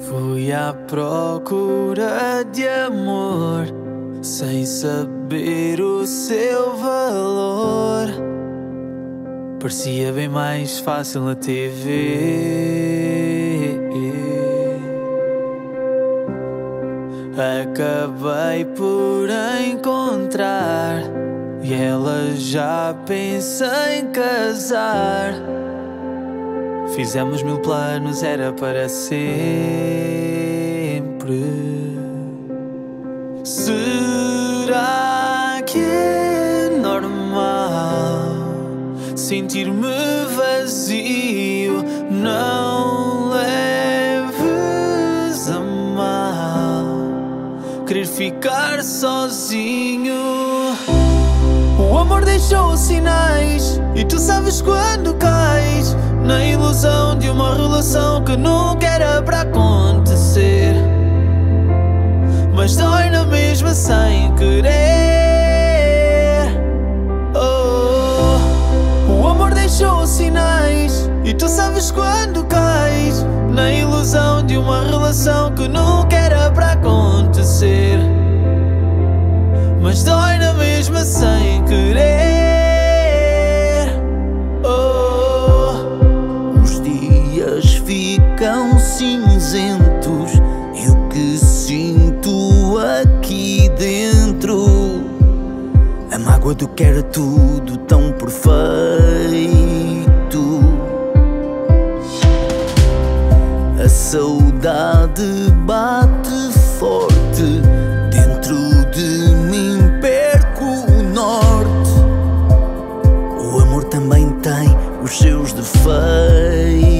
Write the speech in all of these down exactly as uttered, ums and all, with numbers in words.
Fui à procura de amor, sem saber o seu valor. Parecia bem mais fácil na T V. Acabei por encontrar e ela já pensa em casar. Fizemos mil planos, era para sempre. Será que é normal sentir-me vazio? Não leves a mal querer ficar sozinho. O amor deixou sinais e tu sabes quando cais na ilusão de uma relação que nunca era para acontecer, mas dói na mesma sem querer. Oh, o amor deixou sinais e tu sabes quando cais na ilusão de uma relação que nunca era para acontecer, mas dói na mesma sem querer. Ficam cinzentos e o que sinto aqui dentro, a mágoa do que era tudo tão perfeito. A saudade bate forte dentro de mim, perco o norte. O amor também tem os seus defeitos.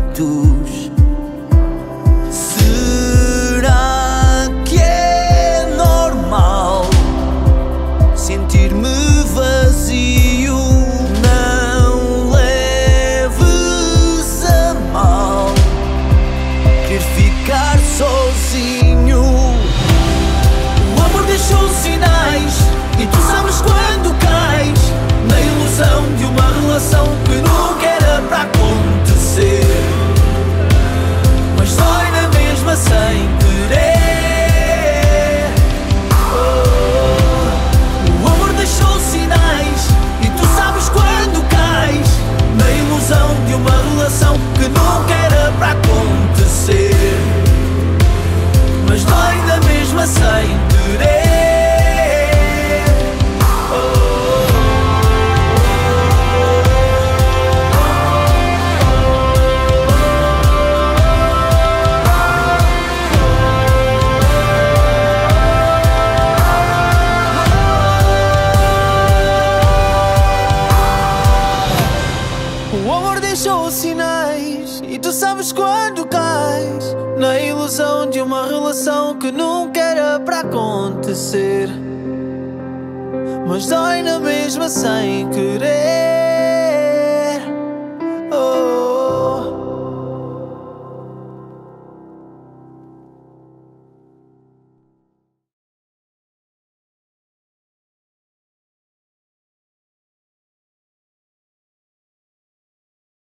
Será que é normal sentir-me vazio? Não leves a mal querer ficar sozinho. O amor deixou sinais e tu sabes quando cais na ilusão de uma relação que nunca era para acontecer, mas dói na mesma sem querer. Oh, o amor deixou sinais e tu sabes quando cais na ilusão de uma relação que nunca era para acontecer, mas dói na mesma sem querer. O amor deixou sinais e tu sabes quando cais na ilusão de uma relação que nunca era para acontecer, mas dói na mesma sem querer.